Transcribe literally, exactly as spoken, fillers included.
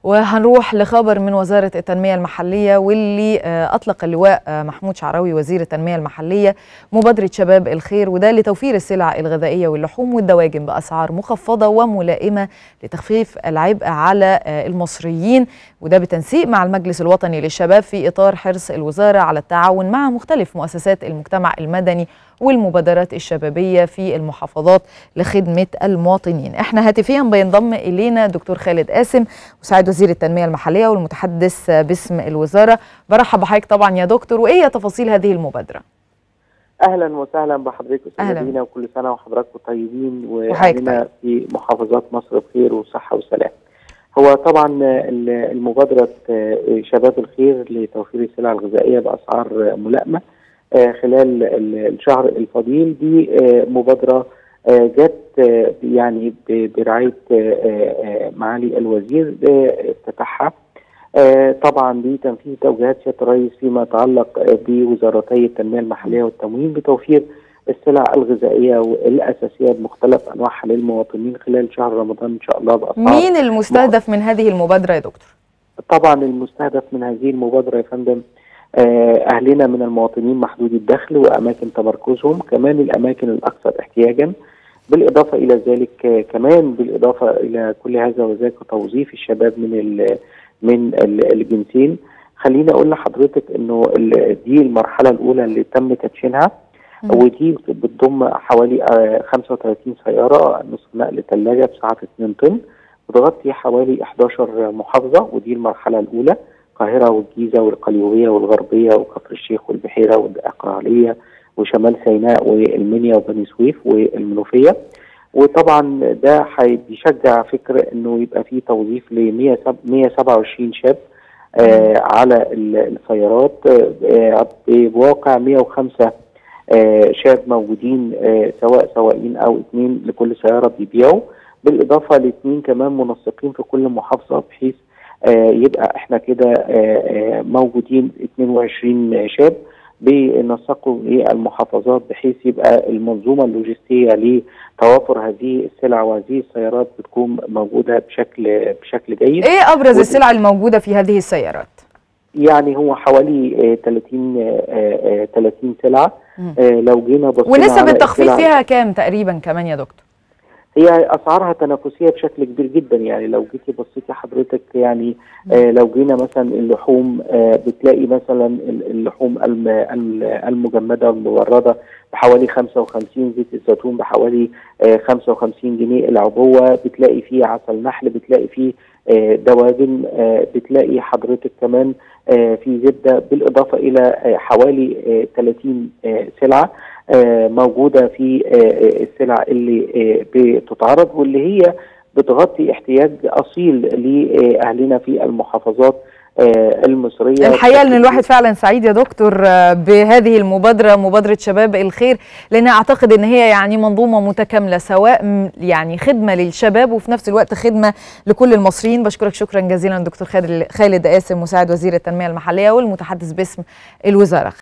وهنروح لخبر من وزارة التنمية المحلية، واللي أطلق اللواء محمود شعراوي وزير التنمية المحلية مبادرة شباب الخير، وده لتوفير السلع الغذائية واللحوم والدواجن بأسعار مخفضة وملائمة لتخفيف العبء على المصريين، وده بتنسيق مع المجلس الوطني للشباب في إطار حرص الوزارة على التعاون مع مختلف مؤسسات المجتمع المدني والمبادرات الشبابية في المحافظات لخدمة المواطنين. احنا هاتفيا بينضم إلينا دكتور خالد قاسم مساعد وزير التنمية المحلية والمتحدث باسم الوزارة. برحب بحضرتك طبعا يا دكتور، وإيه تفاصيل هذه المبادرة؟ أهلا وسهلا بحضرتك أستاذة دينا، وكل سنة وحضراتكم طيبين وأهلنا في محافظات مصر بخير وصحة وسلام. هو طبعا المبادرة شباب الخير لتوفير السلع الغذائية بأسعار ملائمة خلال الشهر الفضيل دي مبادرة جت يعني برعاية معالي الوزير افتتاحها طبعا بتنفيذ توجيهات سيادة الرئيس فيما يتعلق بوزارتي التنمية المحلية والتموين بتوفير السلع الغذائية والأساسية بمختلف أنواعها للمواطنين خلال شهر رمضان إن شاء الله بأسعار. مين المستهدف من هذه المبادرة يا دكتور؟ طبعا المستهدف من هذه المبادرة يا فندم أهلنا من المواطنين محدودي الدخل وأماكن تمركزهم، كمان الأماكن الأكثر احتياجا، بالإضافة إلى ذلك كمان بالإضافة إلى كل هذا وذاك توظيف الشباب من ال من الجنسين. خليني أقول لحضرتك إنه دي المرحلة الأولى اللي تم تدشينها، ودي بتضم حوالي خمسة وثلاثين سيارة نصف نقل ثلاجة بسعة اثنين طن، بتغطي حوالي إحدى عشرة محافظة، ودي المرحلة الأولى: القاهرة والجيزة والقليوبية والغربية وكفر الشيخ والبحيرة والدقهلية وشمال سيناء والمنيا وبني سويف والمنوفية. وطبعا ده بيشجع فكر انه يبقى فيه توظيف ل مئة وسبعة وعشرين شاب آه على السيارات آه بواقع مئة وخمسة آه شاب موجودين آه سواء سواقين او اثنين لكل سيارة بيبيعوا، بالاضافة لاثنين كمان منسقين في كل محافظة، بحيث آه يبقى احنا كده آه موجودين اثنين وعشرين شاب بنسقوا للمحافظات، بحيث يبقى المنظومه اللوجستيه لتوافر هذه السلع وهذه السيارات بتكون موجوده بشكل بشكل جيد. ايه ابرز السلع الموجوده في هذه السيارات؟ يعني هو حوالي ثلاثين سلعه. لو جينا بصينا ونسب التخفيض فيها كام تقريبا كمان يا دكتور؟ هي اسعارها تنافسيه بشكل كبير جدا. يعني لو جيتي بصيتي حضرتك يعني آه لو جينا مثلا اللحوم آه بتلاقي مثلا اللحوم المجمده والمورده بحوالي خمسة وخمسين، زيت الزيتون بحوالي آه خمسة وخمسين جنيه العبوه، بتلاقي فيه عسل نحل، بتلاقي فيه آه دواجن، آه بتلاقي حضرتك كمان آه في زبده، بالاضافه الى آه حوالي آه ثلاثين آه سلعه آه موجودة في آه السلع اللي آه بتتعرض، واللي هي بتغطي احتياج أصيل لأهلنا في المحافظات آه المصرية. الحقيقة ان الواحد فعلا سعيد يا دكتور بهذه المبادرة، مبادرة شباب الخير، لأن أعتقد ان هي يعني منظومة متكاملة، سواء يعني خدمة للشباب وفي نفس الوقت خدمة لكل المصريين. بشكرك شكرا جزيلا دكتور خالد قاسم مساعد وزير التنمية المحلية والمتحدث باسم الوزارة.